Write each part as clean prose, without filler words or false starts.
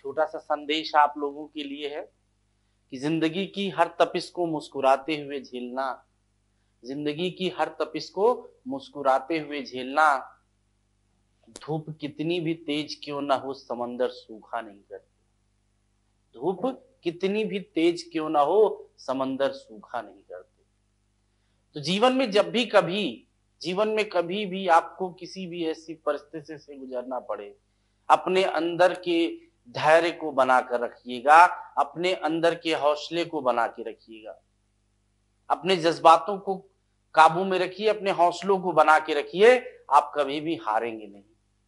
छोटा सा संदेश आप लोगों के लिए है कि जिंदगी की हर तपिश को मुस्कुराते हुए झेलना, जिंदगी की हर तपिश को मुस्कुराते हुए झेलना। धूप कितनी भी तेज क्यों ना हो समंदर सूखा नहीं करते। धूप कितनी भी तेज क्यों ना हो समंदर सूखा नहीं करते। तो जीवन में कभी भी आपको किसी भी ऐसी परिस्थिति से गुजरना पड़े, अपने अंदर के धैर्य को बनाकर रखिएगा, अपने अंदर के हौसले को बना के रखिएगा, अपने जज्बातों को काबू में रखिए, अपने हौसलों को बना के रखिए। आप कभी भी हारेंगे नहीं।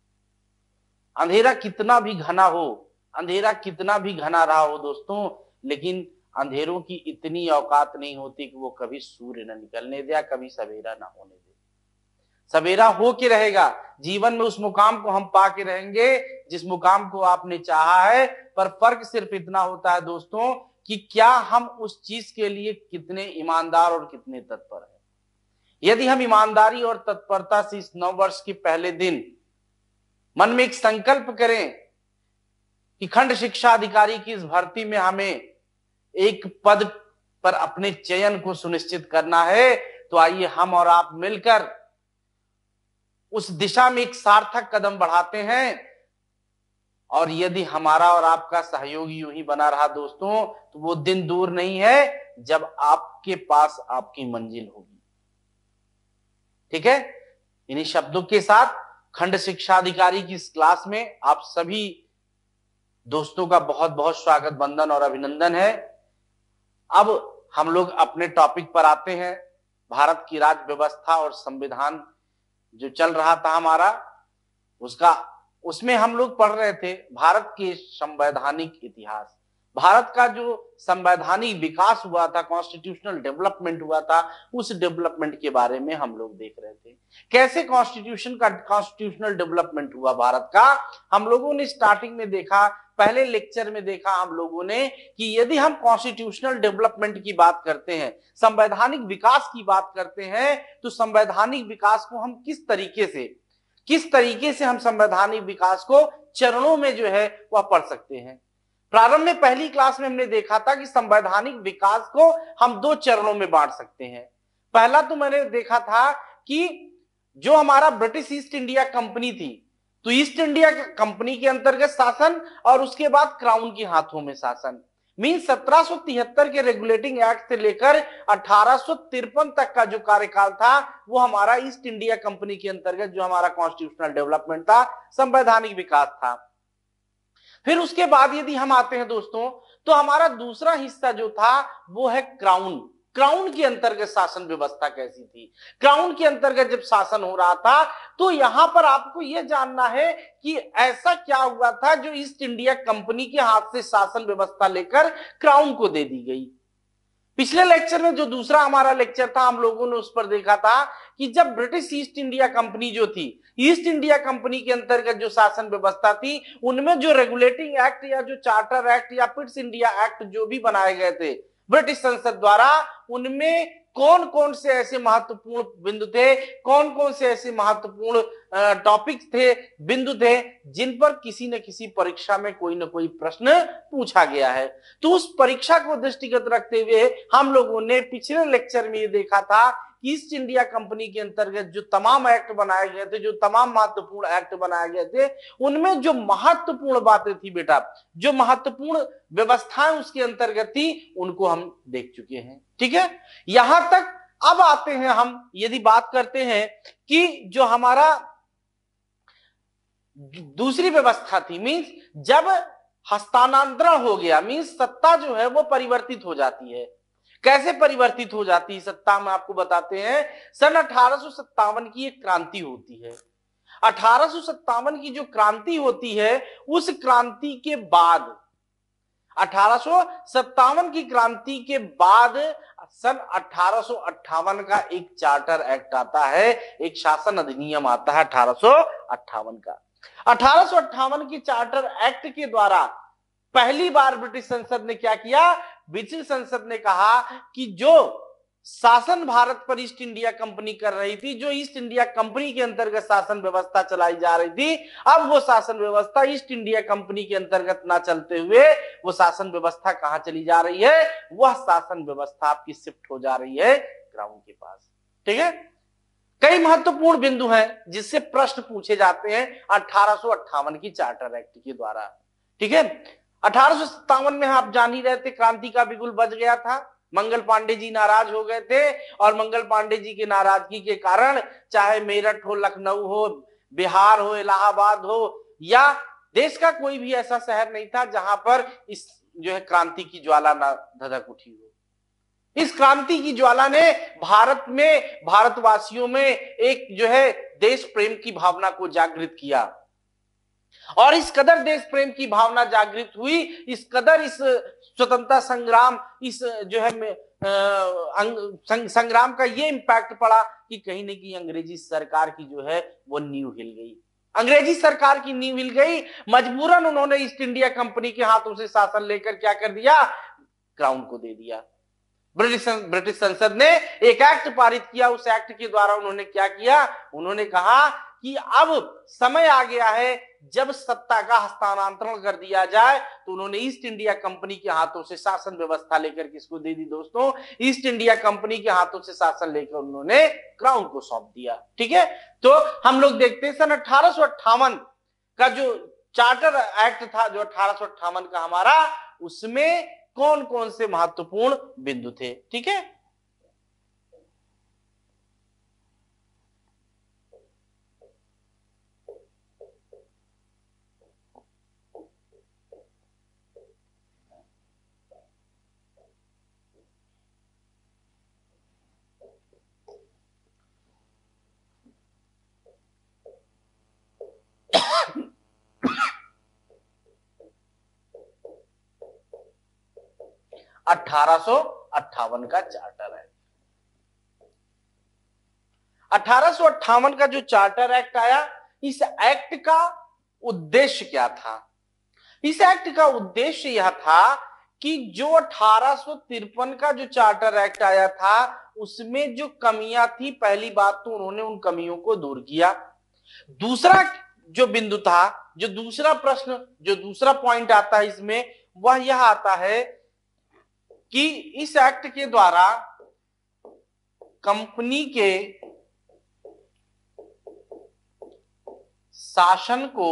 अंधेरा कितना भी घना हो, अंधेरा कितना भी घना रहा हो दोस्तों, लेकिन अंधेरों की इतनी औकात नहीं होती कि वो कभी सूर्य न निकलने दे या कभी सवेरा ना होने दे। सवेरा हो के रहेगा। जीवन में उस मुकाम को हम पा के रहेंगे जिस मुकाम को आपने चाहा है, पर फर्क सिर्फ इतना होता है दोस्तों कि क्या हम उस चीज के लिए कितने ईमानदार और कितने तत्पर हैं। यदि हम ईमानदारी और तत्परता से इस नव वर्ष के पहले दिन मन में एक संकल्प करें कि खंड शिक्षा अधिकारी की इस भर्ती में हमें एक पद पर अपने चयन को सुनिश्चित करना है, तो आइए हम और आप मिलकर उस दिशा में एक सार्थक कदम बढ़ाते हैं। और यदि हमारा और आपका सहयोग यूं ही बना रहा दोस्तों, तो वो दिन दूर नहीं है जब आपके पास आपकी मंजिल होगी। ठीक है, इन्हीं शब्दों के साथ खंड शिक्षा अधिकारी की इस क्लास में आप सभी दोस्तों का बहुत बहुत स्वागत, वंदन और अभिनंदन है। अब हम लोग अपने टॉपिक पर आते हैं। भारत की राज्य व्यवस्था और संविधान जो चल रहा था हमारा, उसमें हम लोग पढ़ रहे थे भारत के संवैधानिक इतिहास। भारत का जो संवैधानिक विकास हुआ था, कॉन्स्टिट्यूशनल डेवलपमेंट हुआ था, उस डेवलपमेंट के बारे में हम लोग देख रहे थे। कैसे कॉन्स्टिट्यूशनल डेवलपमेंट हुआ भारत का, हम लोगों ने स्टार्टिंग में देखा, पहले लेक्चर में देखा हम लोगों ने कि यदि हम कॉन्स्टिट्यूशनल डेवलपमेंट की बात करते हैं, संवैधानिक विकास की बात करते हैं, तो संवैधानिक विकास को हम किस तरीके से हम संवैधानिक विकास को चरणों में जो है वह पढ़ सकते हैं। प्रारंभ में पहली क्लास में हमने देखा था कि संवैधानिक विकास को हम 2 चरणों में बांट सकते हैं। पहला तो मैंने देखा था कि जो हमारा ब्रिटिश ईस्ट इंडिया कंपनी थी, तो ईस्ट इंडिया कंपनी के अंतर्गत शासन और उसके बाद क्राउन के हाथों में शासन। मीन्स 1773 के रेगुलेटिंग एक्ट से लेकर 1853 तक का जो कार्यकाल था, वो हमारा ईस्ट इंडिया कंपनी के अंतर्गत जो हमारा कॉन्स्टिट्यूशनल डेवलपमेंट था, संवैधानिक विकास था। फिर उसके बाद यदि हम आते हैं दोस्तों, तो हमारा दूसरा हिस्सा जो था वो है क्राउन। क्राउन के अंतर्गत शासन व्यवस्था कैसी थी, क्राउन के अंतर्गत जब शासन हो रहा था, तो यहां पर आपको यह जानना है कि ऐसा क्या हुआ था जो ईस्ट इंडिया कंपनी के हाथ से शासन व्यवस्था लेकर क्राउन को दे दी गई। पिछले लेक्चर में जो दूसरा हमारा लेक्चर था, हम लोगों ने उस पर देखा था कि जब ब्रिटिश ईस्ट इंडिया कंपनी जो थी, ईस्ट इंडिया कंपनी के अंतर्गत जो शासन व्यवस्था थी, उनमें जो रेगुलेटिंग एक्ट या जो चार्टर एक्ट या पिट्स इंडिया एक्ट जो भी बनाए गए थे ब्रिटिश संसद द्वारा, उनमें कौन कौन से ऐसे महत्वपूर्ण बिंदु थे, कौन कौन से ऐसे महत्वपूर्ण टॉपिक्स थे, बिंदु थे, जिन पर किसी न किसी परीक्षा में कोई न कोई प्रश्न पूछा गया है। तो उस परीक्षा को दृष्टिगत रखते हुए हम लोगों ने पिछले लेक्चर में ये देखा था कि ईस्ट इंडिया कंपनी के अंतर्गत जो तमाम एक्ट बनाए गए थे, जो तमाम महत्वपूर्ण एक्ट बनाए गए थे, उनमें जो महत्वपूर्ण बातें थी बेटा, जो महत्वपूर्ण व्यवस्थाएं उसके अंतर्गत थी, उनको हम देख चुके हैं। ठीक है, यहां तक अब आते हैं हम, यदि बात करते हैं कि जो हमारा दूसरी व्यवस्था थी, मींस जब हस्तांतरण हो गया, मींस सत्ता जो है वो परिवर्तित हो जाती है। कैसे परिवर्तित हो जाती है सत्ता में, आपको बताते हैं। सन 1857 की एक क्रांति होती है। 1857 की जो क्रांति होती है, उस क्रांति के बाद 1857 की क्रांति के बाद सन 1858 का एक चार्टर एक्ट आता है, एक शासन अधिनियम आता है 1858 का। 1858 की चार्टर एक्ट के द्वारा पहली बार ब्रिटिश संसद ने क्या किया, ब्रिटिश संसद ने कहा कि जो शासन भारत पर ईस्ट इंडिया कंपनी कर रही थी, जो ईस्ट इंडिया कंपनी के अंतर्गत शासन व्यवस्था चलाई जा रही थी, अब वो शासन व्यवस्था ईस्ट इंडिया कंपनी के अंतर्गत ना चलते हुए वो शासन व्यवस्था कहां चली जा रही है, वह शासन व्यवस्था आपकी शिफ्ट हो जा रही है क्राउन के पास। ठीक है, कई महत्वपूर्ण बिंदु हैं जिससे प्रश्न पूछे जाते हैं 1858 की चार्टर एक्ट के द्वारा। ठीक है, 1857 में आप जान ही रहे थे, क्रांति का बिगुल बज गया था, मंगल पांडे जी नाराज हो गए थे, और मंगल पांडे जी की नाराजगी के कारण चाहे मेरठ हो, लखनऊ हो, बिहार हो, इलाहाबाद हो, या देश का कोई भी ऐसा शहर नहीं था जहां पर इस जो है क्रांति की ज्वाला ना धधक उठी हो। इस क्रांति की ज्वाला ने भारत में, भारतवासियों में एक जो है देश प्रेम की भावना को जागृत किया, और इस कदर देश प्रेम की भावना जागृत हुई, इस कदर इस स्वतंत्रता संग्राम, इस जो है संग्राम का ये इंपैक्ट पड़ा कि कहीं न कहीं अंग्रेजी सरकार की जो है वो नींव हिल गई। अंग्रेजी सरकार की नींव हिल गई, मजबूरन उन्होंने ईस्ट इंडिया कंपनी के हाथों से शासन लेकर क्या कर दिया, क्राउन को दे दिया। ब्रिटिश संसद ने एक एक्ट पारित किया, उस एक्ट के द्वारा उन्होंने क्या किया, उन्होंने कहा कि अब समय आ गया है जब सत्ता का हस्तांतरण कर दिया जाए, तो उन्होंने ईस्ट इंडिया कंपनी के हाथों से शासन व्यवस्था लेकर किसको दे दी दोस्तों, ईस्ट इंडिया कंपनी के हाथों से शासन लेकर उन्होंने क्राउन को सौंप दिया। ठीक है, तो हम लोग देखते हैं सन 1858 का जो चार्टर एक्ट था, जो 1858 का हमारा, उसमें कौन कौन से महत्वपूर्ण बिंदु थे। ठीक है, (1858) का चार्टर एक्ट। 1858 का जो चार्टर एक्ट आया, इस एक्ट का उद्देश्य क्या था? इस एक्ट का उद्देश्य यह था कि जो 1853 का जो चार्टर एक्ट आया था, उसमें जो कमियां थी, पहली बात तो उन्होंने उन कमियों को दूर किया। दूसरा जो बिंदु था, जो दूसरा प्रश्न, जो दूसरा पॉइंट आता है इसमें, वह यह आता है कि इस एक्ट के द्वारा कंपनी के शासन को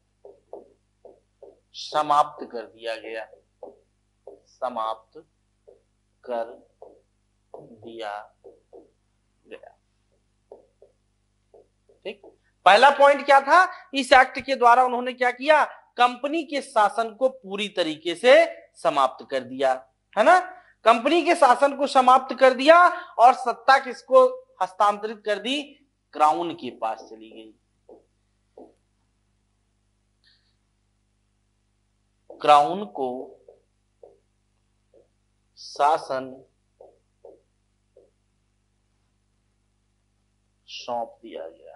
समाप्त कर दिया गया, समाप्त कर दिया गया। ठीक, पहला पॉइंट क्या था, इस एक्ट के द्वारा उन्होंने क्या किया, कंपनी के शासन को पूरी तरीके से समाप्त कर दिया, है ना, कंपनी के शासन को समाप्त कर दिया, और सत्ता किसको हस्तांतरित कर दी, क्राउन के पास चली गई। क्राउन को शासन सौंप दिया गया।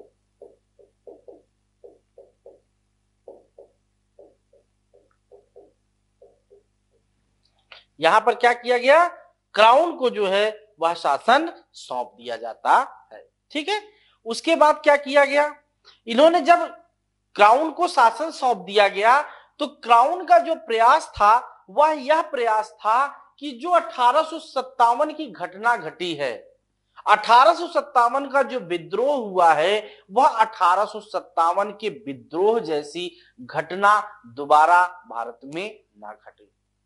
यहां पर क्या किया गया, क्राउन को जो है वह शासन सौंप दिया जाता है। ठीक है, उसके बाद क्या किया गया, इन्होंने जब क्राउन को शासन सौंप दिया गया, तो क्राउन का जो प्रयास था वह यह प्रयास था कि जो 1857 की घटना घटी है, 1857 का जो विद्रोह हुआ है, वह 1857 के विद्रोह जैसी घटना दोबारा भारत में ना घटे।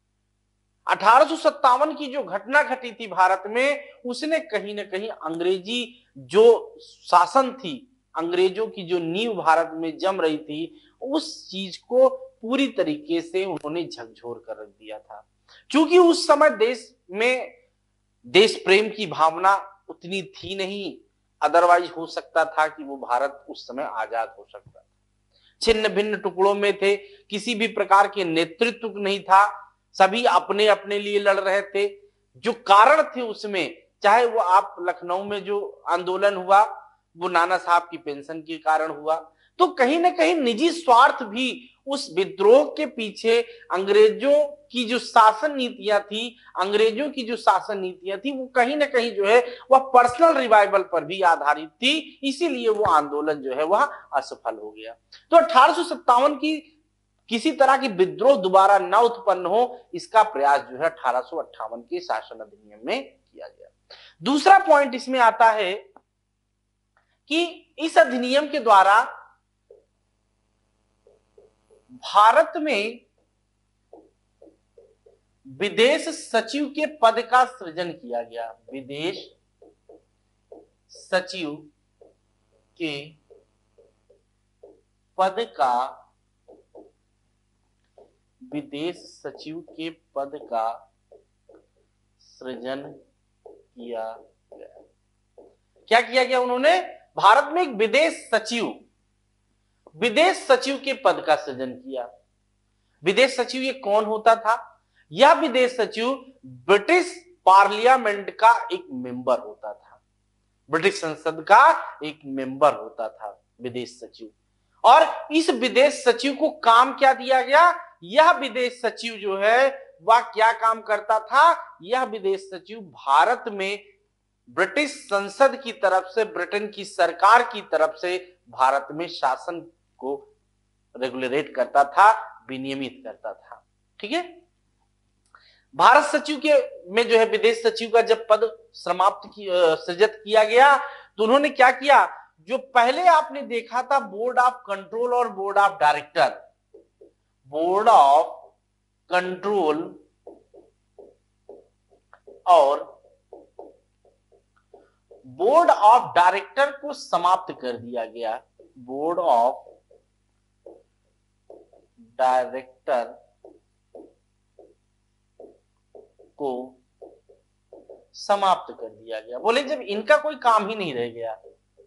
1857 की जो घटना घटी थी भारत में, उसने कहीं ना कहीं अंग्रेजी जो शासन थी, अंग्रेजों की जो नींव भारत में जम रही थी, उस चीज को पूरी तरीके से उन्होंने झकझोर कर रख दिया था। क्योंकि उस समय देश में देश प्रेम की भावना उतनी थी नहीं, अदरवाइज हो सकता था कि वो भारत उस समय आजाद हो सकता था। छिन्न भिन्न टुकड़ों में थे, किसी भी प्रकार के नेतृत्व नहीं था, सभी अपने अपने लिए लड़ रहे थे। जो कारण थे उसमें, चाहे वो आप लखनऊ में जो आंदोलन हुआ, वो नाना साहब की पेंशन के कारण हुआ, तो कहीं ना कहीं निजी स्वार्थ भी उस विद्रोह के पीछे, अंग्रेजों की जो शासन नीतियां थी, अंग्रेजों की जो शासन नीतियां थी, वो कहीं ना कहीं जो है वह पर्सनल रिवाइवल पर भी आधारित थी, इसीलिए वो आंदोलन जो है वह असफल हो गया। तो 1857 की किसी तरह की विद्रोह दोबारा न उत्पन्न हो, इसका प्रयास जो है 1858 के शासन अधिनियम में किया गया। दूसरा पॉइंट इसमें आता है कि इस अधिनियम के द्वारा भारत में विदेश सचिव के पद का सृजन किया गया। विदेश सचिव के पद का, विदेश सचिव के पद का सृजन किया गया। क्या किया गया उन्होंने? भारत में एक विदेश सचिव के पद का सृजन किया। विदेश सचिव ये कौन होता था? यह विदेश सचिव ब्रिटिश पार्लियामेंट का एक मेंबर होता था, ब्रिटिश संसद का एक मेंबर होता था विदेश सचिव। और इस विदेश सचिव को काम क्या दिया गया? यह विदेश सचिव जो है वह क्या काम करता था? यह विदेश सचिव भारत में ब्रिटिश संसद की तरफ से, ब्रिटेन की सरकार की तरफ से भारत में शासन को रेगुलेट करता था, विनियमित करता था। ठीक है। भारत सचिव के में जो है विदेश सचिव का जब पद सृजित किया गया, तो उन्होंने क्या किया? जो पहले आपने देखा था बोर्ड ऑफ कंट्रोल और board of director, board of control और बोर्ड ऑफ डायरेक्टर को समाप्त कर दिया गया। बोर्ड ऑफ डायरेक्टर को समाप्त कर दिया गया। बोले जब इनका कोई काम ही नहीं रह गया,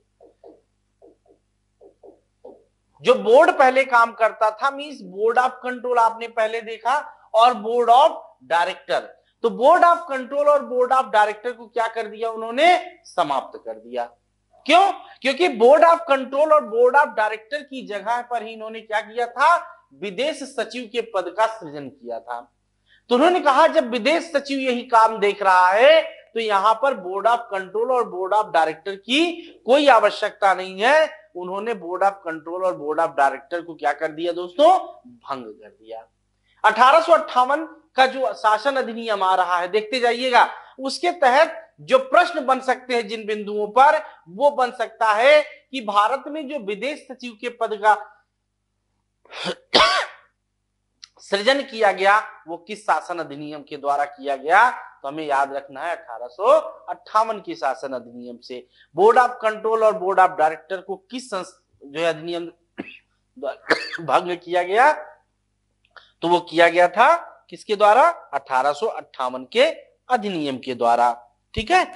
जो बोर्ड पहले काम करता था, मींस बोर्ड ऑफ कंट्रोल आपने पहले देखा और बोर्ड ऑफ डायरेक्टर, तो बोर्ड ऑफ कंट्रोल और बोर्ड ऑफ डायरेक्टर को क्या कर दिया उन्होंने? समाप्त कर दिया। क्यों? क्योंकि बोर्ड ऑफ कंट्रोल और बोर्ड ऑफ डायरेक्टर की जगह पर ही इन्होंने क्या किया था? विदेश सचिव के पद का सृजन किया था। तो उन्होंने कहा जब विदेश सचिव यही काम देख रहा है तो यहां पर बोर्ड ऑफ कंट्रोल और बोर्ड ऑफ डायरेक्टर की कोई आवश्यकता नहीं है। उन्होंने बोर्ड ऑफ कंट्रोल और बोर्ड ऑफ डायरेक्टर को क्या कर दिया दोस्तों? भंग कर दिया। 1858 का जो शासन अधिनियम आ रहा है, देखते जाइएगा, उसके तहत जो प्रश्न बन सकते हैं जिन बिंदुओं पर, वो बन सकता है कि भारत में जो विदेश सचिव के पद का सृजन किया गया वो किस शासन अधिनियम के द्वारा किया गया? तो हमें याद रखना है 1858 के शासन अधिनियम से। बोर्ड ऑफ कंट्रोल और बोर्ड ऑफ डायरेक्टर को किस जो है अधिनियम भंग किया गया? तो वो किया गया था किसके द्वारा? 1858 के अधिनियम के द्वारा। ठीक है।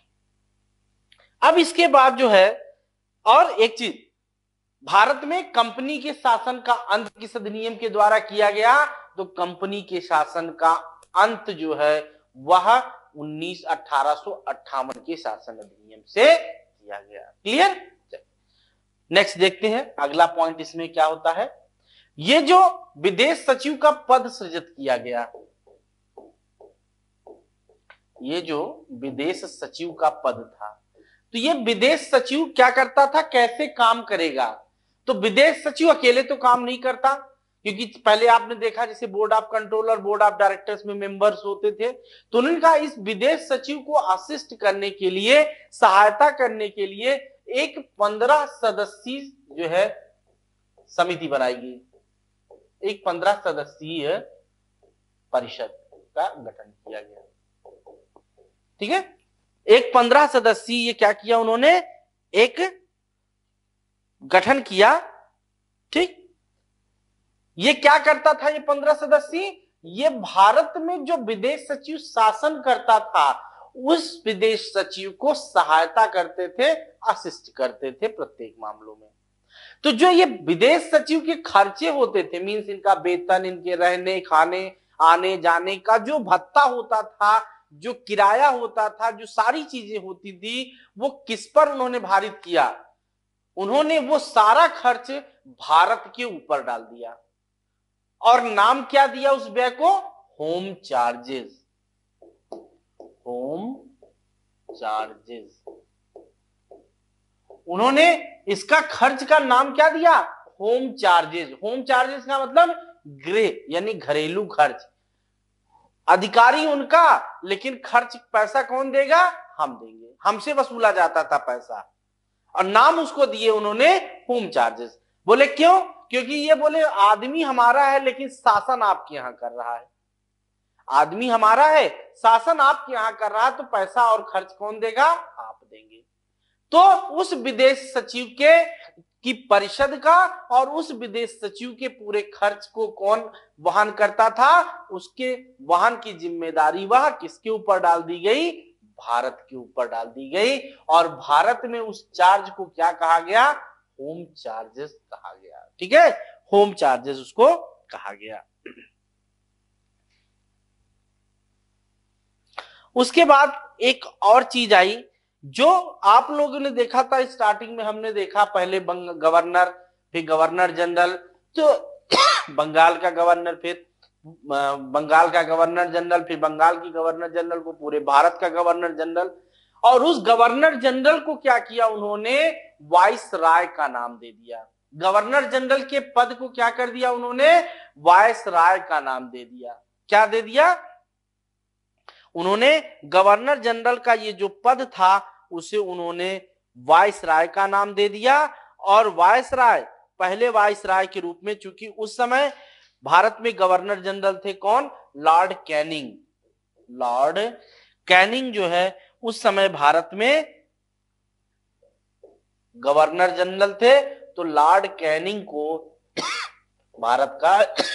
अब इसके बाद जो है और एक चीज, भारत में कंपनी के शासन का अंत किस अधिनियम के द्वारा किया गया? तो कंपनी के शासन का अंत जो है वह 1858 के शासन अधिनियम से किया गया। क्लियर? नेक्स्ट देखते हैं अगला पॉइंट इसमें क्या होता है। ये जो विदेश सचिव का पद सृजित किया गया, ये जो विदेश सचिव का पद था, तो ये विदेश सचिव क्या करता था, कैसे काम करेगा? तो विदेश सचिव अकेले तो काम नहीं करता, क्योंकि पहले आपने देखा जैसे बोर्ड ऑफ कंट्रोल और बोर्ड ऑफ डायरेक्टर्स में मेंबर्स होते थे, तो उन्होंने कहा इस विदेश सचिव को असिस्ट करने के लिए, सहायता करने के लिए एक 15 सदस्यीय जो है समिति बनाई गई, एक 15 सदस्यीय परिषद का गठन किया गया। ठीक है। एक 15 सदस्यीय ये क्या किया उन्होंने? एक गठन किया। ठीक। ये क्या करता था ये 15 सदस्यीय? ये भारत में जो विदेश सचिव शासन करता था उस विदेश सचिव को सहायता करते थे, असिस्ट करते थे प्रत्येक मामलों में। तो जो ये विदेश सचिव के खर्चे होते थे, मींस इनका वेतन, इनके रहने, खाने, आने जाने का जो भत्ता होता था, जो किराया होता था, जो सारी चीजें होती थी, वो किस पर उन्होंने भारित किया? उन्होंने वो सारा खर्च भारत के ऊपर डाल दिया और नाम क्या दिया उस व्यय को? Home charges. Home charges. उन्होंने इसका खर्च का नाम क्या दिया? Home charges. होम चार्जेस का मतलब गृह यानी घरेलू खर्च। अधिकारी उनका, लेकिन खर्च पैसा कौन देगा? हम देंगे, हमसे वसूला जाता था पैसा, और नाम उसको दिए उन्होंने होम चार्जेस। बोले क्यों? क्योंकि ये बोले आदमी हमारा है लेकिन शासन आपके यहां कर रहा है। आदमी हमारा है, शासन आपके यहां कर रहा है, तो पैसा और खर्च कौन देगा? आप देंगे। तो उस विदेश सचिव के की परिषद का और उस विदेश सचिव के पूरे खर्च को कौन वहन करता था? उसके वहन की जिम्मेदारी वह किसके ऊपर डाल दी गई? भारत के ऊपर डाल दी गई। और भारत में उस चार्ज को क्या कहा गया? होम चार्जेस कहा गया। ठीक है, होम चार्जेस उसको कहा गया। उसके बाद एक और चीज आई जो आप लोगों ने देखा था स्टार्टिंग में, हमने देखा पहले गवर्नर, फिर गवर्नर जनरल, तो बंगाल का गवर्नर, फिर बंगाल का गवर्नर जनरल, फिर बंगाल की गवर्नर जनरल को पूरे भारत का गवर्नर जनरल। और उस गवर्नर जनरल को क्या किया उन्होंने? वाइस राय का नाम दे दिया। गवर्नर जनरल के पद को क्या कर दिया उन्होंने? वाइस राय का नाम दे दिया। क्या दे दिया उन्होंने? गवर्नर जनरल का ये जो पद था उसे उन्होंने वाइस राय का नाम दे दिया। और वाइस राय, पहले वाइस राय के रूप में, चूंकि उस समय भारत में गवर्नर जनरल थे कौन? Lord Canning. लॉर्ड कैनिंग जो है उस समय भारत में गवर्नर जनरल थे, तो लॉर्ड कैनिंग को भारत का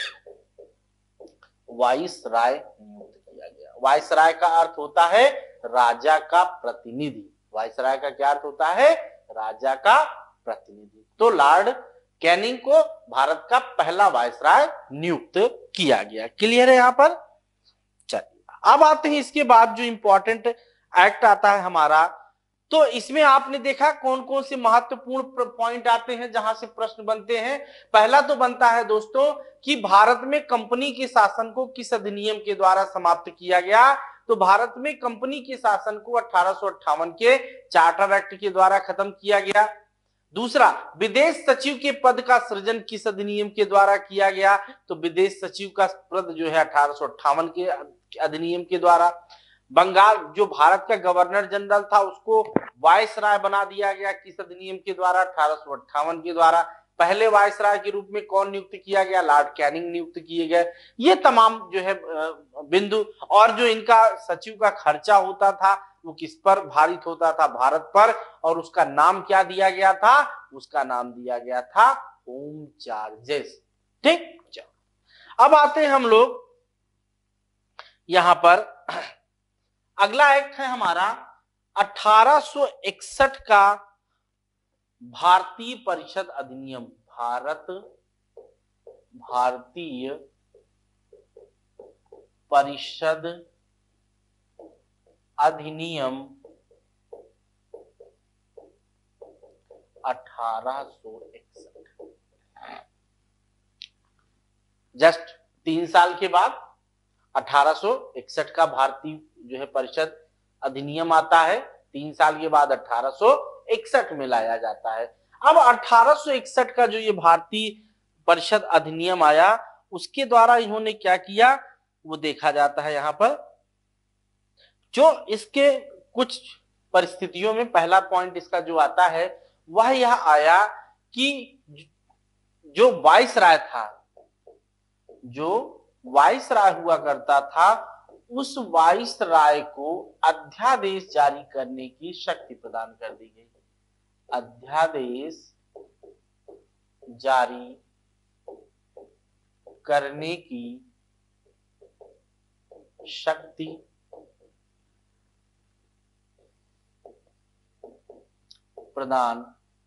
वाइस राय नियुक्त किया गया। वाइस राय का अर्थ होता है राजा का प्रतिनिधि। वाइस राय का क्या अर्थ होता है? राजा का प्रतिनिधि। तो लॉर्ड कैनिंग को भारत का पहला वाइस राय नियुक्त किया गया। क्लियर है यहां पर? चलिए अब आते हैं इसके बाद जो इंपॉर्टेंट एक्ट आता है हमारा, तो इसमें आपने देखा कौन कौन से महत्वपूर्ण पॉइंट आते हैं जहां से प्रश्न बनते हैं। पहला तो बनता है दोस्तों कि भारत में कंपनी के शासन को किस अधिनियम के द्वारा समाप्त किया गया? तो भारत में कंपनी के शासन को 1858 के चार्टर एक्ट के द्वारा खत्म किया गया। दूसरा, विदेश सचिव के पद का सृजन किस अधिनियम के द्वारा किया गया? तो विदेश सचिव का पद जो है 1858 के अधिनियम के द्वारा। बंगाल जो भारत का गवर्नर जनरल था उसको वाइस राय बना दिया गया किस अधिनियम के द्वारा? 1858 के द्वारा। पहले वाइस राय के रूप में कौन नियुक्त किया गया? लॉर्ड कैनिंग नियुक्त किए गए। ये तमाम जो है बिंदु, और जो इनका सचिव का खर्चा होता था वो किस पर भारित होता था? भारत पर। और उसका नाम क्या दिया गया था? उसका नाम दिया गया था होम चार्जेस। ठीक, अब आते हैं हम लोग यहां पर, अगला एक्ट है हमारा 1861 का भारतीय परिषद अधिनियम। भारतीय परिषद अधिनियम 1861। जस्ट 3 साल के बाद 1861 का भारतीय जो है परिषद अधिनियम आता है। 3 साल के बाद 1861 में लाया जाता है। अब 1861 का जो ये भारतीय परिषद अधिनियम आया उसके द्वारा इन्होंने क्या किया वो देखा जाता है यहां पर। जो इसके कुछ परिस्थितियों में पहला पॉइंट इसका जो आता है वह यह आया कि जो वाइस राय था, जो वाइस राय हुआ करता था, उस वाइस राय को अध्यादेश जारी करने की शक्ति प्रदान कर दी गई। अध्यादेश जारी करने की शक्ति प्रदान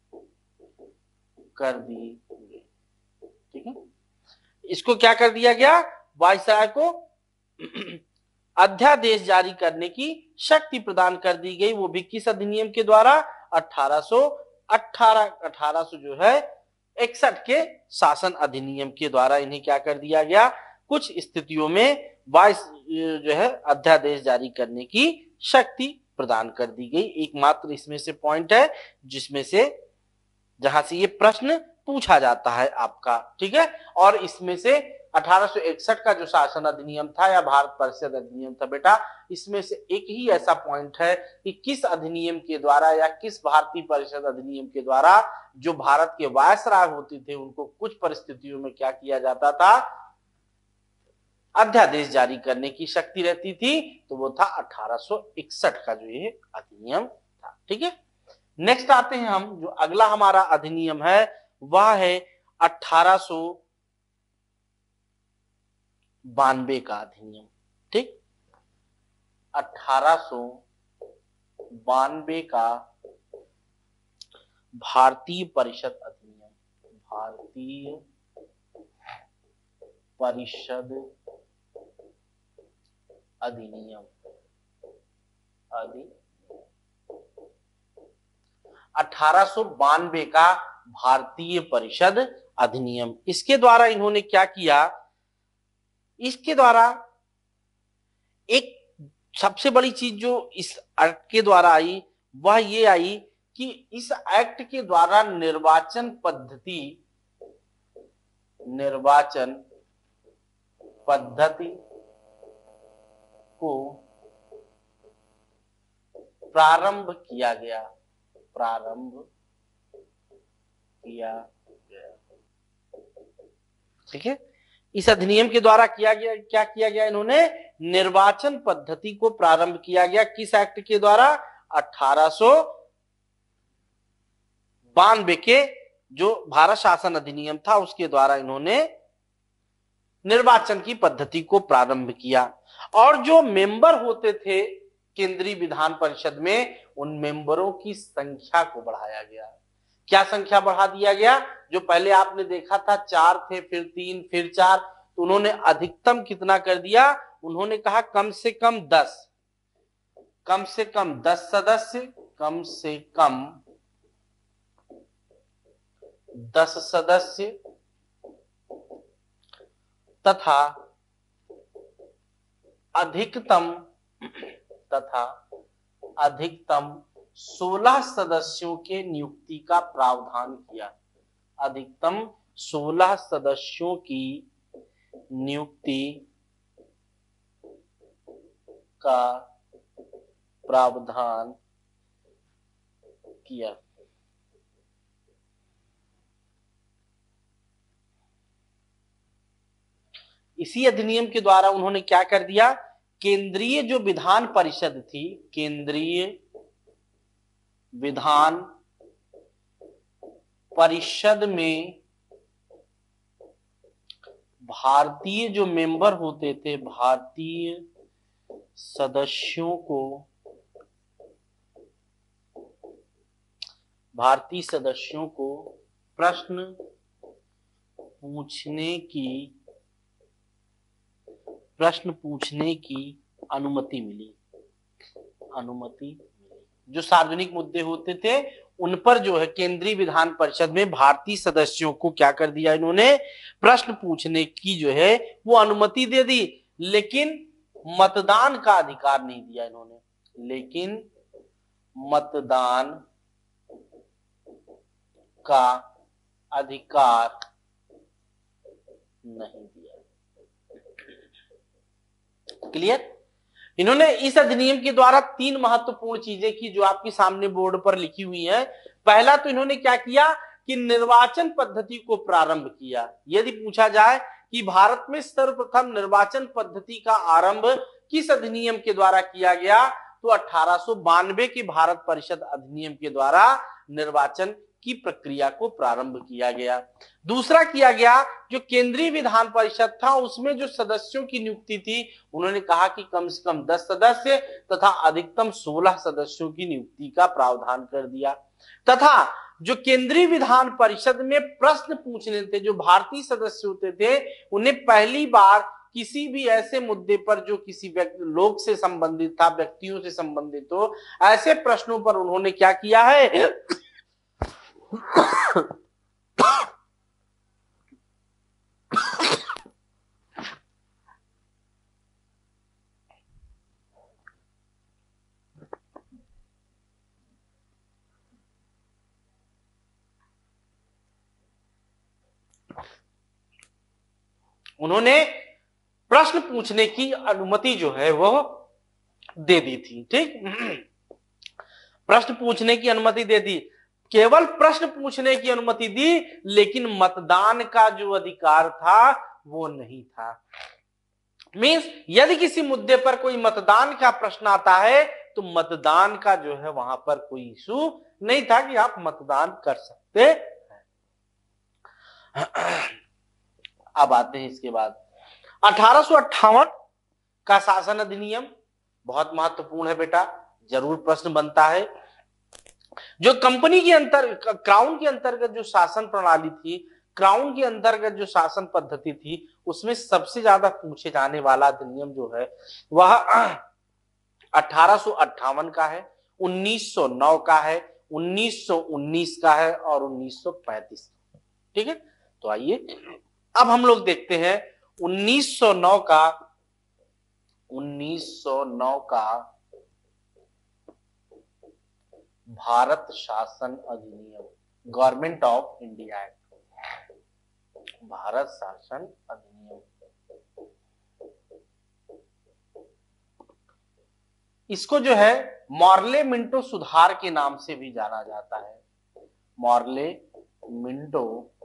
कर दी गई। ठीक है, इसको क्या कर दिया गया? वाइसराय को अध्यादेश जारी करने की शक्ति प्रदान कर दी गई। वो भी किस अधिनियम के द्वारा? 1861 1861 जो है 61 के शासन अधिनियम के द्वारा इन्हें क्या कर दिया गया, कुछ स्थितियों में वाइस जो है अध्यादेश जारी करने की शक्ति प्रदान कर दी गई। एकमात्र इसमें से पॉइंट है जिसमें से जहां से ये प्रश्न पूछा जाता है आपका, ठीक है। और इसमें से 1861 का जो शासन अधिनियम था या भारत परिषद अधिनियम था बेटा, इसमें से एक ही ऐसा पॉइंट है कि किस अधिनियम के द्वारा या किस भारतीय परिषद अधिनियम के द्वारा जो भारत के वायसराय होते थे उनको कुछ परिस्थितियों में क्या किया जाता था, अध्यादेश जारी करने की शक्ति रहती थी, तो वो था 1861 का जो ये अधिनियम था, ठीक है। नेक्स्ट आते हैं हम, जो अगला हमारा अधिनियम है वह है 1892 का अधिनियम, ठीक। 1892 का भारतीय परिषद अधिनियम, भारतीय परिषद अधिनियम 1892 का भारतीय परिषद अधिनियम, इसके द्वारा इन्होंने क्या किया, इसके द्वारा एक सबसे बड़ी चीज जो इस एक्ट के द्वारा आई वह ये आई कि इस एक्ट के द्वारा निर्वाचन पद्धति को प्रारंभ किया गया, ठीक है। इस अधिनियम के द्वारा किया गया, क्या किया गया, इन्होंने निर्वाचन पद्धति को प्रारंभ किया गया। किस एक्ट के द्वारा, 1892 के जो भारत शासन अधिनियम था उसके द्वारा इन्होंने निर्वाचन की पद्धति को प्रारंभ किया। और जो मेंबर होते थे केंद्रीय विधान परिषद में, उन मेंबरों की संख्या को बढ़ाया गया। क्या संख्या बढ़ा दिया गया, जो पहले आपने देखा था 4 थे, फिर 3, फिर 4, तो उन्होंने अधिकतम कितना कर दिया, उन्होंने कहा कम से कम 10 सदस्य, कम से कम 10 सदस्य तथा अधिकतम 16 सदस्यों के नियुक्ति का प्रावधान किया। अधिकतम 16 सदस्यों की नियुक्ति का प्रावधान किया। इसी अधिनियम के द्वारा उन्होंने क्या कर दिया, केंद्रीय जो विधान परिषद थी, केंद्रीय विधान परिषद में भारतीय जो मेंबर होते थे, भारतीय सदस्यों को प्रश्न पूछने की अनुमति मिली। जो सार्वजनिक मुद्दे होते थे उन पर जो है केंद्रीय विधान परिषद में भारतीय सदस्यों को क्या कर दिया, इन्होंने प्रश्न पूछने की जो है वो अनुमति दे दी, लेकिन मतदान का अधिकार नहीं दिया इन्होंने, लेकिन मतदान का अधिकार नहीं दिया। क्लियर। इन्होंने इस अधिनियम के द्वारा 3 महत्वपूर्ण चीजें की जो आपके सामने बोर्ड पर लिखी हुई है। पहला तो इन्होंने क्या किया कि निर्वाचन पद्धति को प्रारंभ किया। यदि पूछा जाए कि भारत में सर्वप्रथम निर्वाचन पद्धति का आरंभ किस अधिनियम के द्वारा किया गया, तो 1892 के भारत परिषद अधिनियम के द्वारा निर्वाचन की प्रक्रिया को प्रारंभ किया गया। दूसरा किया गया, जो केंद्रीय विधान परिषद था उसमें जो सदस्यों की नियुक्ति थी, उन्होंने कहा कि कम से कम 10 सदस्य तथा अधिकतम 16 सदस्यों की नियुक्ति का प्रावधान कर दिया। तथा जो केंद्रीय विधान परिषद में प्रश्न पूछने थे, जो भारतीय सदस्य होते थे, उन्हें पहली बार किसी भी ऐसे मुद्दे पर जो किसी लोग से संबंधित था, व्यक्तियों से संबंधित हो, ऐसे प्रश्नों पर उन्होंने क्या किया है, उन्होंने प्रश्न पूछने की अनुमति जो है वह दे दी थी। ठीक, प्रश्न पूछने की अनुमति दे दी, केवल प्रश्न पूछने की अनुमति दी, लेकिन मतदान का जो अधिकार था वो नहीं था। मींस यदि किसी मुद्दे पर कोई मतदान का प्रश्न आता है तो मतदान का जो है वहां पर कोई इशू नहीं था कि आप मतदान कर सकते हैं। अब आते हैं इसके बाद 1858 का शासन अधिनियम, बहुत महत्वपूर्ण है बेटा, जरूर प्रश्न बनता है। जो कंपनी के क्राउन के अंतर्गत जो शासन प्रणाली थी, क्राउन के अंतर्गत जो शासन पद्धति थी, उसमें सबसे ज्यादा पूछे जाने वाला अधिनियम जो है वह 1858 का है, 1909 का है, 1919 का है और 1935। ठीक है, तो आइए अब हम लोग देखते हैं 1909 का भारत शासन अधिनियम, government of India act, Bharat शासन अधिनियम। इसको जो है मॉर्ले मिंटो सुधार के नाम से भी जाना जाता है, मॉर्ले मिंटो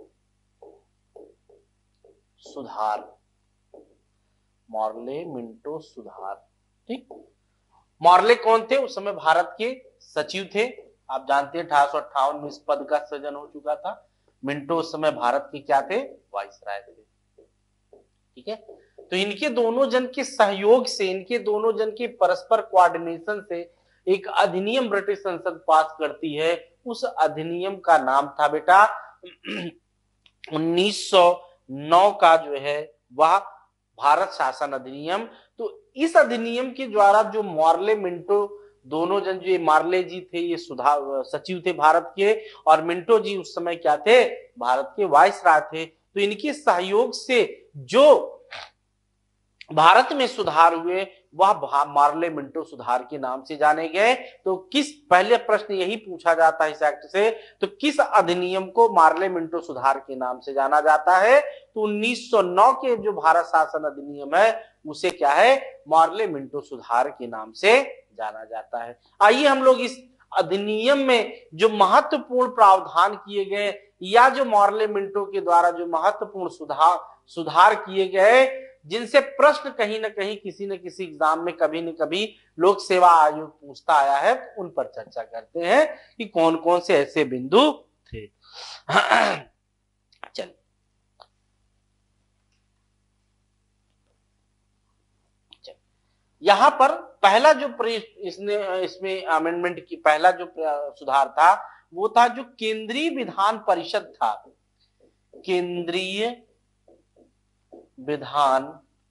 सुधार, मॉर्ले मिंटो सुधार। ठीक, मॉर्ले कौन थे? उस समय भारत के सचिव थे, आप जानते हैं 1858 में इस पद का सृजन हो चुका था। मिंटो उस समय भारत के क्या थे? वाइसराय थे। ठीक है, तो इनके दोनों जन के सहयोग से, इनके दोनों जन के परस्पर कोऑर्डिनेशन से एक अधिनियम ब्रिटिश संसद पास करती है। उस अधिनियम का नाम था बेटा 1909 का जो है वह भारत शासन अधिनियम। तो इस अधिनियम के द्वारा जो मॉर्ले मिंटो दोनों जन, जो मार्ले जी थे ये सुधार सचिव थे भारत के, और मिंटो जी उस समय क्या थे? भारत के वाइसराय थे। तो इनके सहयोग से जो भारत में सुधार हुए वह मार्ले मिंटो सुधार के नाम से जाने गए। तो किस, पहले प्रश्न यही पूछा जाता है इस एक्ट से, तो किस अधिनियम को मार्ले मिंटो सुधार के नाम से जाना जाता है? तो 1909 के जो भारत शासन अधिनियम है उसे क्या है? मार्ले मिंटो सुधार के नाम से जाना जाता है। आइए हम लोग इस अधिनियम में जो महत्वपूर्ण प्रावधान किए गए या जो मार्ले मिंटो के द्वारा जो महत्वपूर्ण सुधार किए गए, जिनसे प्रश्न कहीं ना कहीं किसी न किसी एग्जाम में कभी न कभी लोक सेवा आयोग पूछता आया है, उन पर चर्चा करते हैं कि कौन कौन से ऐसे बिंदु थे। चल, यहां पर पहला जो इसमें अमेंडमेंट की पहला जो सुधार था वो था जो केंद्रीय विधान परिषद था, केंद्रीय विधान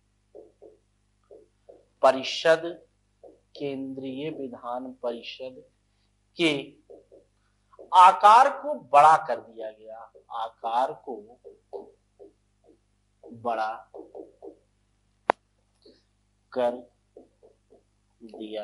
परिषद, केंद्रीय विधान परिषद के आकार को बड़ा कर दिया गया, आकार को बड़ा कर दिया।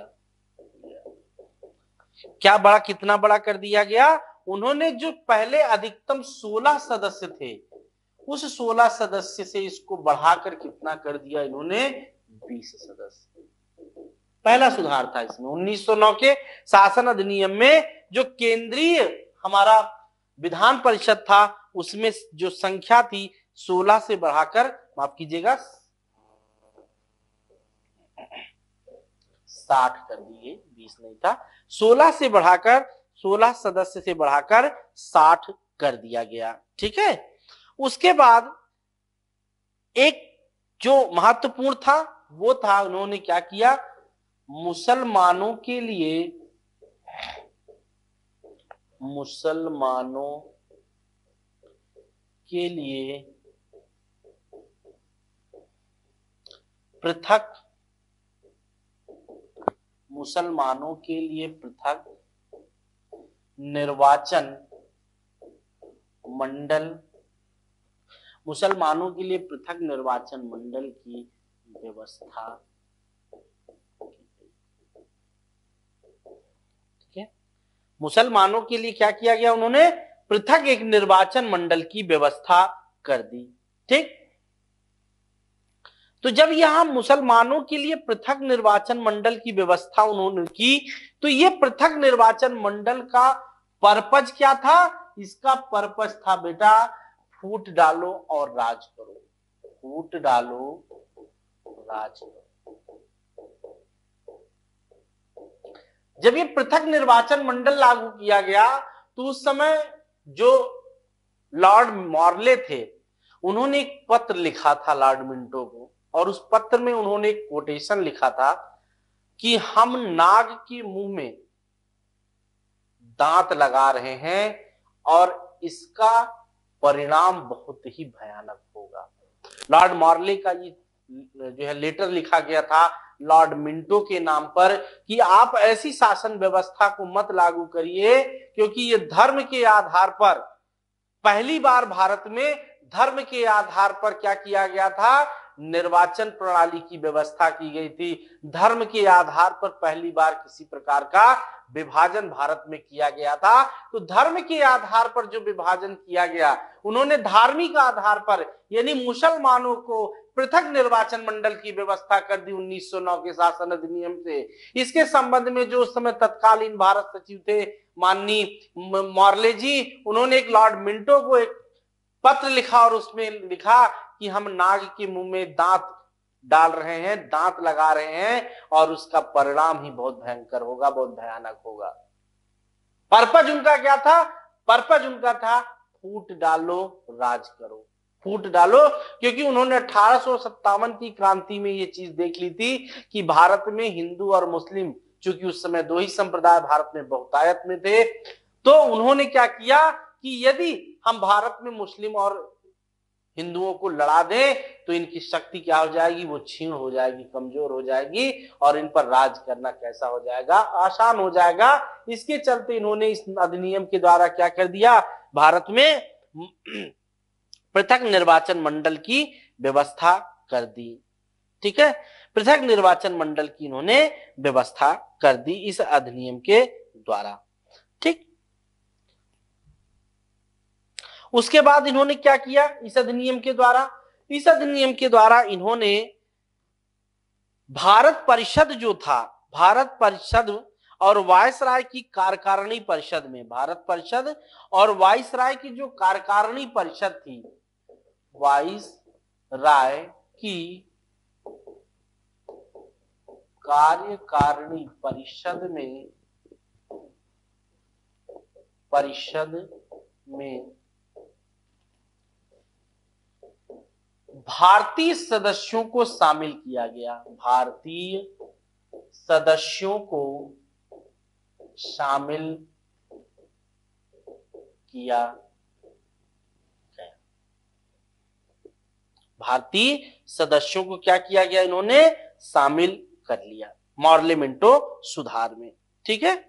क्या बड़ा, कितना बड़ा कर दिया गया? उन्होंने जो पहले अधिकतम 16 सदस्य थे, उस 16 सदस्य से इसको बढ़ाकर कितना कर दिया इन्होंने? 20 सदस्य। पहला सुधार था इसमें 1909 के शासन अधिनियम में। जो केंद्रीय हमारा विधान परिषद था उसमें जो संख्या थी 16 से बढ़ाकर, माफ कीजिएगा 60 कर दिए, 20 नहीं था, 16 से बढ़ाकर, 16 सदस्य से बढ़ाकर 60 कर दिया गया। ठीक है, उसके बाद एक जो महत्वपूर्ण था वो था, उन्होंने क्या किया? मुसलमानों के लिए, मुसलमानों के लिए पृथक, मुसलमानों के लिए पृथक निर्वाचन मंडल, मुसलमानों के लिए पृथक निर्वाचन मंडल की व्यवस्था। ठीक है, मुसलमानों के लिए क्या किया गया, उन्होंने पृथक एक निर्वाचन मंडल की व्यवस्था कर दी। ठीक, तो जब यहां मुसलमानों के लिए पृथक निर्वाचन मंडल की व्यवस्था उन्होंने की, तो ये पृथक निर्वाचन मंडल का पर्पज क्या था? इसका पर्पज था बेटा फूट डालो और राज करो, फूट डालो राज करो। जब ये पृथक निर्वाचन मंडल लागू किया गया तो उस समय जो लॉर्ड मॉर्ले थे उन्होंने एक पत्र लिखा था लॉर्ड मिंटो को, और उस पत्र में उन्होंने एक कोटेशन लिखा था कि हम नाग के मुंह में दांत लगा रहे हैं और इसका परिणाम बहुत ही भयानक होगा। लॉर्ड मॉर्ले का ये जो है लेटर लिखा गया था लॉर्ड मिंटो के नाम पर कि आप ऐसी शासन व्यवस्था को मत लागू करिए, क्योंकि ये धर्म के आधार पर, पहली बार भारत में धर्म के आधार पर क्या किया गया था, निर्वाचन प्रणाली की व्यवस्था की गई थी। धर्म के आधार पर पहली बार किसी प्रकार का विभाजन भारत में किया गया था। तो धर्म के आधार पर जो विभाजन किया गया, उन्होंने धार्मिक आधार पर यानी मुसलमानों को पृथक निर्वाचन मंडल की व्यवस्था कर दी 1909 के शासन अधिनियम से। इसके संबंध में जो उस समय तत्कालीन भारत सचिव थे माननीय मॉर्ले जी, उन्होंने एक लॉर्ड मिंटो को एक पत्र लिखा और उसमें लिखा कि हम नाग के मुंह में दांत डाल रहे हैं, दांत लगा रहे हैं, और उसका परिणाम ही बहुत भयंकर होगा, बहुत भयानक होगा। पर्पज उनका क्या था? पर्पज उनका था फूट डालो राज करो, फूट डालो, क्योंकि उन्होंने 1857 की क्रांति में ये चीज देख ली थी कि भारत में हिंदू और मुस्लिम, चूंकि उस समय दो ही संप्रदाय भारत में बहुतायत में थे, तो उन्होंने क्या किया कि यदि हम भारत में मुस्लिम और हिंदुओं को लड़ा दें तो इनकी शक्ति क्या हो जाएगी, वो क्षीण हो जाएगी, कमजोर हो जाएगी, और इन पर राज करना कैसा हो जाएगा, आसान हो जाएगा। इसके चलते इन्होंने इस अधिनियम के द्वारा क्या कर दिया, भारत में पृथक निर्वाचन मंडल की व्यवस्था कर दी। ठीक है, पृथक निर्वाचन मंडल की इन्होंने व्यवस्था कर दी इस अधिनियम के द्वारा। ठीक, उसके बाद इन्होंने क्या किया इस अधिनियम के द्वारा? इस अधिनियम के द्वारा इन्होंने भारत परिषद जो था, भारत परिषद और वायसराय की कार्यकारिणी परिषद में, भारत परिषद और वायसराय की जो कार्यकारिणी परिषद थी, वायसराय की कार्यकारिणी परिषद में भारतीय सदस्यों को शामिल किया गया, भारतीय सदस्यों को शामिल किया गया, भारतीय सदस्यों को क्या किया गया, इन्होंने शामिल कर लिया मॉर्ले मिंटो सुधार में। ठीक है,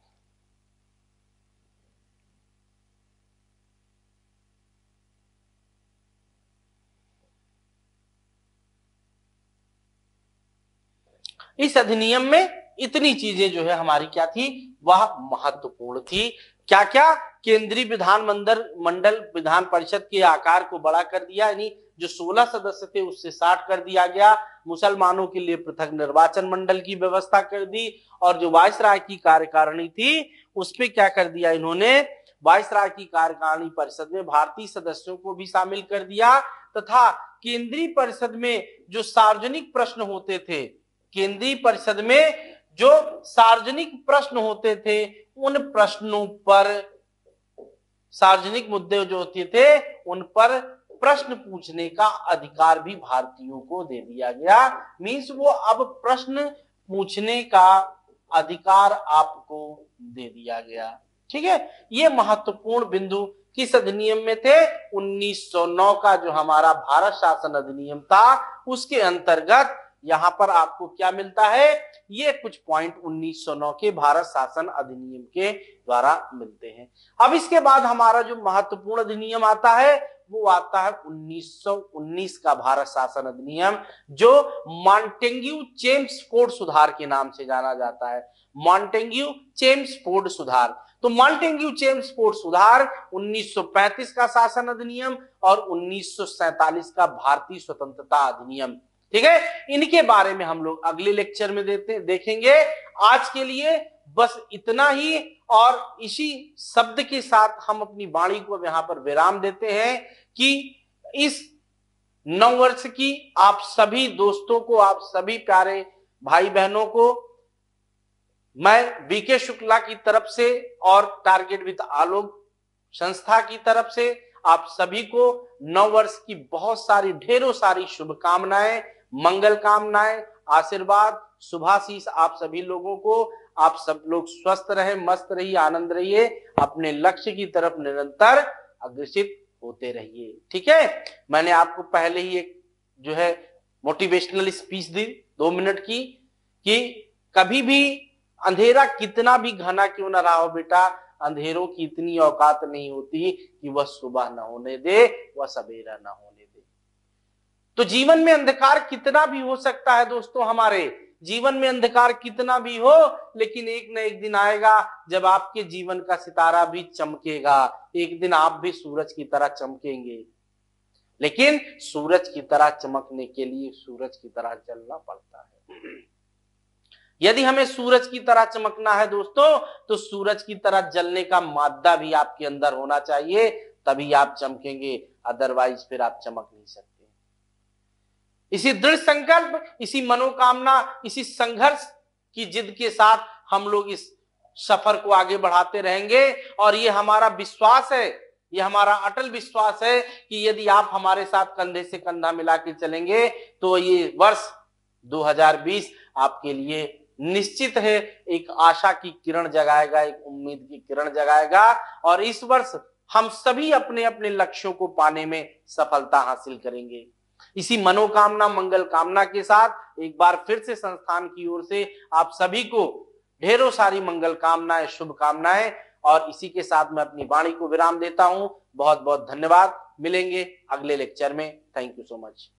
इस अधिनियम में इतनी चीजें जो है हमारी क्या थी, वह महत्वपूर्ण थी। क्या क्या? केंद्रीय मंडल विधान परिषद के आकार को बड़ा कर दिया, यानी जो 16 सदस्य थे उससे 60 कर दिया गया। मुसलमानों के लिए पृथक निर्वाचन मंडल की व्यवस्था कर दी, और जो वायसराय की कार्यकारिणी थी उस पे क्या कर दिया इन्होंने, वायसराय की कार्यकारिणी परिषद में भारतीय सदस्यों को भी शामिल कर दिया, तथा केंद्रीय परिषद में जो सार्वजनिक प्रश्न होते थे, केंद्रीय परिषद में जो सार्वजनिक प्रश्न होते थे, उन प्रश्नों पर, सार्वजनिक मुद्दे जो होते थे उन पर प्रश्न पूछने का अधिकार भी भारतीयों को दे दिया गया। मींस वो अब प्रश्न पूछने का अधिकार आपको दे दिया गया। ठीक है, ये महत्वपूर्ण बिंदु किस अधिनियम में थे? 1909 का जो हमारा भारत शासन अधिनियम था उसके अंतर्गत यहां पर आपको क्या मिलता है, ये कुछ पॉइंट 1909 के भारत शासन अधिनियम के द्वारा मिलते हैं। अब इसके बाद हमारा जो महत्वपूर्ण अधिनियम आता है वो आता है 1919 का भारत शासन अधिनियम, जो मॉन्टेग्यू चेम्सफोर्ड सुधार के नाम से जाना जाता है। मॉन्टेग्यू चेम्सफोर्ड सुधार। तो मॉन्टेग्यू चेम्सफोर्ड सुधार 1935 का शासन अधिनियम और 1947 का भारतीय स्वतंत्रता अधिनियम। ठीक है, इनके बारे में हम लोग अगले लेक्चर में देखेंगे। आज के लिए बस इतना ही, और इसी शब्द के साथ हम अपनी वाणी को यहां पर विराम देते हैं कि इस नववर्ष की आप सभी दोस्तों को, आप सभी प्यारे भाई बहनों को मैं बीके शुक्ला की तरफ से और टारगेट विद आलोक संस्था की तरफ से आप सभी को नववर्ष की बहुत सारी, ढेरों सारी शुभकामनाएं, मंगल कामनाएं, आशीर्वाद, शुभाशीष आप सभी लोगों को। आप सब लोग स्वस्थ रहे, मस्त रहिए, आनंद रहिए, अपने लक्ष्य की तरफ निरंतर अग्रसित होते रहिए। ठीक है, मैंने आपको पहले ही एक जो है मोटिवेशनल स्पीच दी 2 मिनट की, कि कभी भी अंधेरा कितना भी घना क्यों ना रहा हो बेटा, अंधेरों की इतनी औकात नहीं होती कि वह सुबह ना होने दे, वह सवेरा ना होने दे। तो जीवन में अंधकार कितना भी हो सकता है दोस्तों, हमारे जीवन में अंधकार कितना भी हो, लेकिन एक न एक दिन आएगा जब आपके जीवन का सितारा भी चमकेगा। एक दिन आप भी सूरज की तरह चमकेंगे, लेकिन सूरज की तरह चमकने के लिए सूरज की तरह जलना पड़ता है। यदि हमें सूरज की तरह चमकना है दोस्तों, तो सूरज की तरह जलने का मादा भी आपके अंदर होना चाहिए, तभी आप चमकेंगे, अदरवाइज फिर आप चमक नहीं सकते। इसी दृढ़ संकल्प, इसी मनोकामना, इसी संघर्ष की जिद के साथ हम लोग इस सफर को आगे बढ़ाते रहेंगे। और ये हमारा विश्वास है, ये हमारा अटल विश्वास है कि यदि आप हमारे साथ कंधे से कंधा मिला के चलेंगे तो ये वर्ष 2020 आपके लिए निश्चित है एक आशा की किरण जगाएगा, एक उम्मीद की किरण जगाएगा। और इस वर्ष हम सभी अपने अपने लक्ष्यों को पाने में सफलता हासिल करेंगे। इसी मनोकामना, मंगल कामना के साथ एक बार फिर से संस्थान की ओर से आप सभी को ढेरों सारी मंगल कामनाएं, शुभकामनाएं, और इसी के साथ मैं अपनी वाणी को विराम देता हूं। बहुत बहुत धन्यवाद। मिलेंगे अगले लेक्चर में। Thank you so much.